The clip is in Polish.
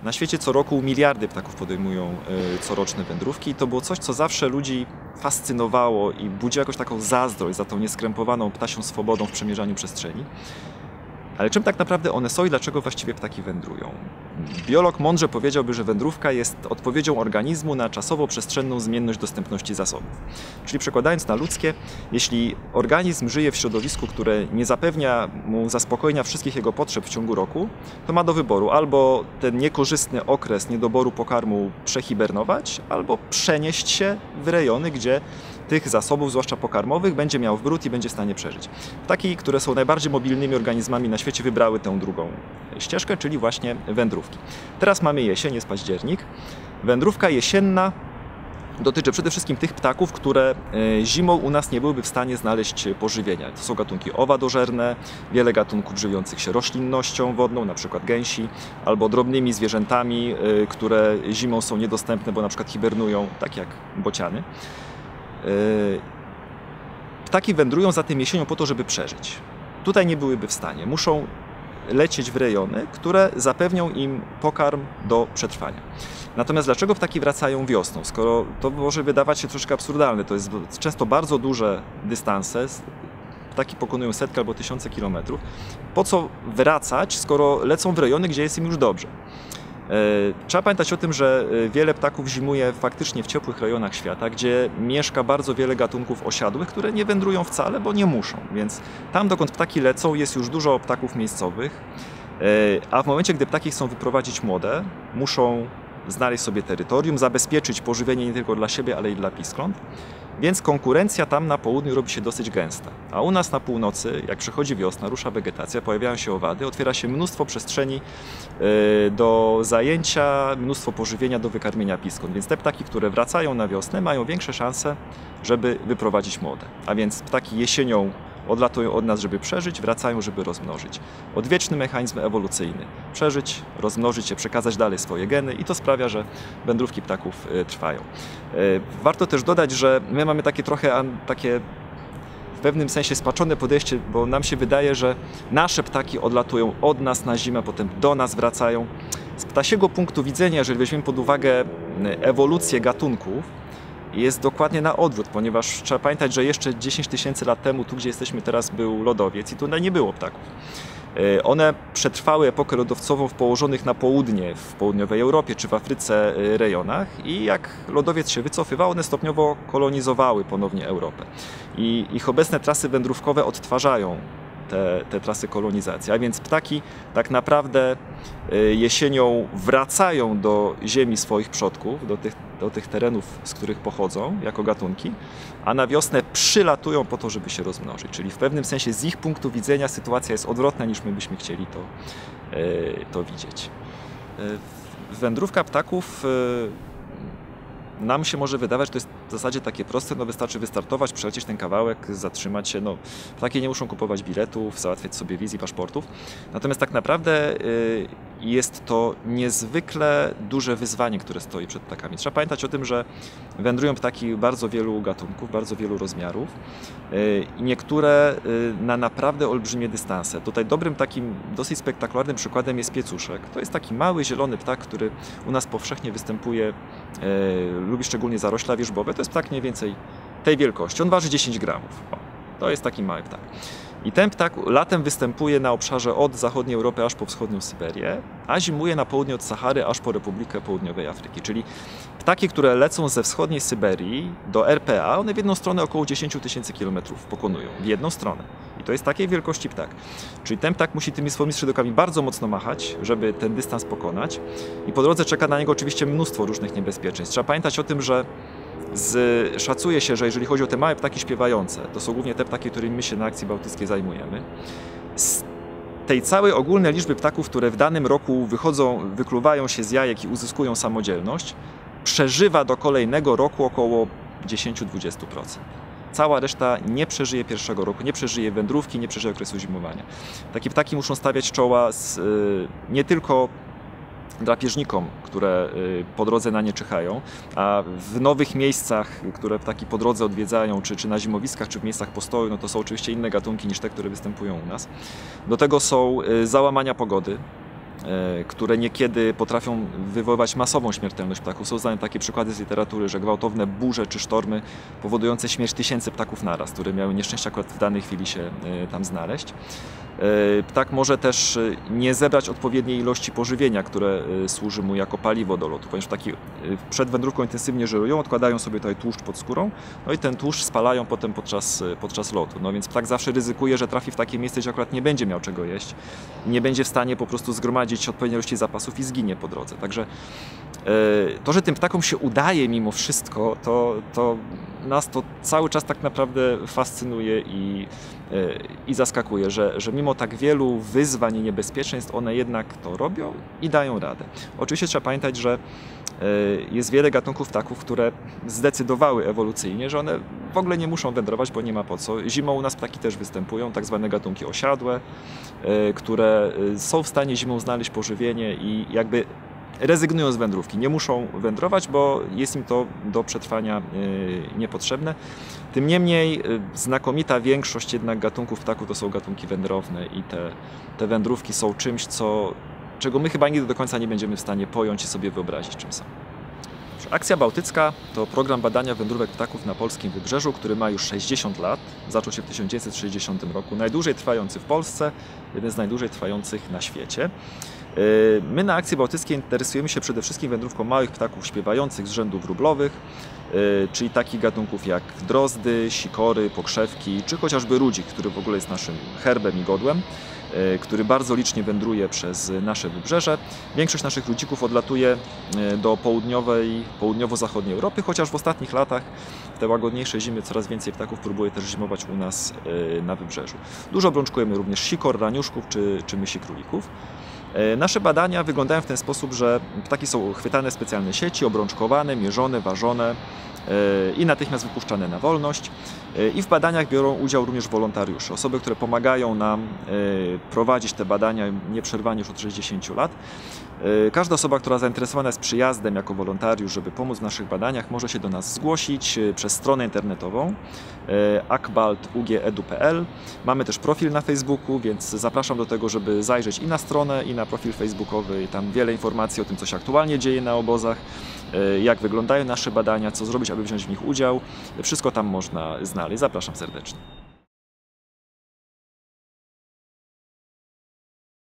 Na świecie co roku miliardy ptaków podejmują coroczne wędrówki i to było coś, co zawsze ludzi fascynowało i budziło jakąś taką zazdrość za tą nieskrępowaną ptasią swobodą w przemierzaniu przestrzeni. Ale czym tak naprawdę one są i dlaczego właściwie ptaki wędrują? Biolog mądrze powiedziałby, że wędrówka jest odpowiedzią organizmu na czasowo-przestrzenną zmienność dostępności zasobów. Czyli przekładając na ludzkie, jeśli organizm żyje w środowisku, które nie zapewnia mu zaspokojenia wszystkich jego potrzeb w ciągu roku, to ma do wyboru albo ten niekorzystny okres niedoboru pokarmu przehibernować, albo przenieść się w rejony, gdzie tych zasobów, zwłaszcza pokarmowych, będzie miał w bród i będzie w stanie przeżyć. Ptaki, które są najbardziej mobilnymi organizmami na świecie, wybrały tę drugą ścieżkę, czyli właśnie wędrówki. Teraz mamy jesień, jest październik. Wędrówka jesienna dotyczy przede wszystkim tych ptaków, które zimą u nas nie byłyby w stanie znaleźć pożywienia. To są gatunki owadożerne, wiele gatunków żywiących się roślinnością wodną, na przykład gęsi, albo drobnymi zwierzętami, które zimą są niedostępne, bo na przykład hibernują, tak jak bociany. Ptaki wędrują zatem jesienią po to, żeby przeżyć. Tutaj nie byłyby w stanie. Muszą lecieć w rejony, które zapewnią im pokarm do przetrwania. Natomiast dlaczego ptaki wracają wiosną? Skoro to może wydawać się troszkę absurdalne, to jest często bardzo duże dystanse, ptaki pokonują setki albo tysiące kilometrów. Po co wracać, skoro lecą w rejony, gdzie jest im już dobrze? Trzeba pamiętać o tym, że wiele ptaków zimuje faktycznie w ciepłych rejonach świata, gdzie mieszka bardzo wiele gatunków osiadłych, które nie wędrują wcale, bo nie muszą. Więc tam, dokąd ptaki lecą, jest już dużo ptaków miejscowych, a w momencie, gdy ptaki chcą wyprowadzić młode, muszą znaleźć sobie terytorium, zabezpieczyć pożywienie nie tylko dla siebie, ale i dla piskląt. Więc konkurencja tam na południu robi się dosyć gęsta. A u nas na północy, jak przychodzi wiosna, rusza wegetacja, pojawiają się owady, otwiera się mnóstwo przestrzeni do zajęcia, mnóstwo pożywienia do wykarmienia piskląt. Więc te ptaki, które wracają na wiosnę, mają większe szanse, żeby wyprowadzić młode. A więc ptaki jesienią odlatują od nas, żeby przeżyć, wracają, żeby rozmnożyć. Odwieczny mechanizm ewolucyjny. Przeżyć, rozmnożyć się, przekazać dalej swoje geny i to sprawia, że wędrówki ptaków trwają. Warto też dodać, że my mamy takie trochę w pewnym sensie spaczone podejście, bo nam się wydaje, że nasze ptaki odlatują od nas na zimę, potem do nas wracają. Z ptasiego punktu widzenia, jeżeli weźmiemy pod uwagę ewolucję gatunków, jest dokładnie na odwrót, ponieważ trzeba pamiętać, że jeszcze 10 tysięcy lat temu, tu gdzie jesteśmy teraz, był lodowiec i tutaj nie było ptaków. One przetrwały epokę lodowcową w położonych na południe, w południowej Europie czy w Afryce rejonach i jak lodowiec się wycofywał, one stopniowo kolonizowały ponownie Europę. I ich obecne trasy wędrówkowe odtwarzają te trasy kolonizacji, a więc ptaki tak naprawdę jesienią wracają do ziemi swoich przodków, do tych terenów, z których pochodzą jako gatunki, a na wiosnę przylatują po to, żeby się rozmnożyć. Czyli w pewnym sensie z ich punktu widzenia sytuacja jest odwrotna, niż my byśmy chcieli to widzieć. Wędrówka ptaków nam się może wydawać, że to jest w zasadzie takie proste, no wystarczy wystartować, przelecieć ten kawałek, zatrzymać się, no ptaki nie muszą kupować biletów, załatwiać sobie wiz i paszportów. Natomiast tak naprawdę jest to niezwykle duże wyzwanie, które stoi przed ptakami. Trzeba pamiętać o tym, że wędrują ptaki bardzo wielu gatunków, bardzo wielu rozmiarów i niektóre na naprawdę olbrzymie dystanse. Tutaj dobrym takim dosyć spektakularnym przykładem jest piecuszek. To jest taki mały, zielony ptak, który u nas powszechnie występuje, lubi szczególnie zarośla wierzbowe. To jest ptak mniej więcej tej wielkości. On waży 10 gramów. O, to jest taki mały ptak. I ten ptak latem występuje na obszarze od zachodniej Europy aż po wschodnią Syberię, a zimuje na południe od Sahary aż po Republikę Południowej Afryki. Czyli ptaki, które lecą ze wschodniej Syberii do RPA, one w jedną stronę około 10 tysięcy kilometrów pokonują. W jedną stronę. I to jest takiej wielkości ptak. Czyli ten ptak musi tymi swoimi skrzydłami bardzo mocno machać, żeby ten dystans pokonać. I po drodze czeka na niego oczywiście mnóstwo różnych niebezpieczeństw. Trzeba pamiętać o tym, że szacuje się, że jeżeli chodzi o te małe ptaki śpiewające, to są głównie te ptaki, którymi my się na akcji bałtyckiej zajmujemy. Z tej całej ogólnej liczby ptaków, które w danym roku wykluwają się z jajek i uzyskują samodzielność, przeżywa do kolejnego roku około 10–20%. Cała reszta nie przeżyje pierwszego roku, nie przeżyje wędrówki, nie przeżyje okresu zimowania. Takie ptaki muszą stawiać czoła nie tylko drapieżnikom, które po drodze na nie czyhają, a w nowych miejscach, które ptaki po drodze odwiedzają, czy na zimowiskach, czy w miejscach postoju, no to są oczywiście inne gatunki niż te, które występują u nas. Do tego są załamania pogody. które niekiedy potrafią wywoływać masową śmiertelność ptaków. Są znane takie przykłady z literatury, że gwałtowne burze czy sztormy powodujące śmierć tysięcy ptaków naraz, które miały nieszczęście akurat w danej chwili się tam znaleźć. Ptak może też nie zebrać odpowiedniej ilości pożywienia, które służy mu jako paliwo do lotu, ponieważ ptaki przed wędrówką intensywnie żerują, odkładają sobie tutaj tłuszcz pod skórą, no i ten tłuszcz spalają potem podczas lotu. No więc ptak zawsze ryzykuje, że trafi w takie miejsce, gdzie akurat nie będzie miał czego jeść, nie będzie w stanie po prostu zgromadzić odpowiedniej ilości zapasów i zginie po drodze. Także to, że tym ptakom się udaje mimo wszystko, to nas to cały czas tak naprawdę fascynuje i zaskakuje, że mimo tak wielu wyzwań i niebezpieczeństw one jednak to robią i dają radę. Oczywiście trzeba pamiętać, że jest wiele gatunków ptaków, które zdecydowały ewolucyjnie, że one w ogóle nie muszą wędrować, bo nie ma po co. Zimą u nas ptaki też występują, tak zwane gatunki osiadłe, które są w stanie zimą znaleźć pożywienie i jakby rezygnują z wędrówki. Nie muszą wędrować, bo jest im to do przetrwania niepotrzebne. Tym niemniej znakomita większość jednak gatunków ptaków to są gatunki wędrowne i te wędrówki są czymś, czego my chyba nigdy do końca nie będziemy w stanie pojąć i sobie wyobrazić, czym są. Akcja Bałtycka to program badania wędrówek ptaków na polskim wybrzeżu, który ma już 60 lat. Zaczął się w 1960 roku. Najdłużej trwający w Polsce, jeden z najdłużej trwających na świecie. My na Akcji Bałtyckiej interesujemy się przede wszystkim wędrówką małych ptaków śpiewających z rzędu wróblowych, czyli takich gatunków jak drozdy, sikory, pokrzewki, czy chociażby rudzik, który w ogóle jest naszym herbem i godłem, który bardzo licznie wędruje przez nasze wybrzeże. Większość naszych rudzików odlatuje do południowo-zachodniej Europy, chociaż w ostatnich latach, w te łagodniejsze zimy, coraz więcej ptaków próbuje też zimować u nas na wybrzeżu. Dużo obrączkujemy również sikor, raniuszków czy mysi królików. Nasze badania wyglądają w ten sposób, że ptaki są chwytane w specjalne sieci, obrączkowane, mierzone, ważone i natychmiast wypuszczane na wolność. I w badaniach biorą udział również wolontariusze, osoby, które pomagają nam prowadzić te badania nieprzerwanie już od 60 lat. Każda osoba, która zainteresowana jest przyjazdem jako wolontariusz, żeby pomóc w naszych badaniach, może się do nas zgłosić przez stronę internetową akbalt.ug.edu.pl. Mamy też profil na Facebooku, więc zapraszam do tego, żeby zajrzeć i na stronę, i na profil facebookowy. Tam wiele informacji o tym, co się aktualnie dzieje na obozach, jak wyglądają nasze badania, co zrobić, aby wziąć w nich udział. Wszystko tam można znaleźć. Zapraszam serdecznie.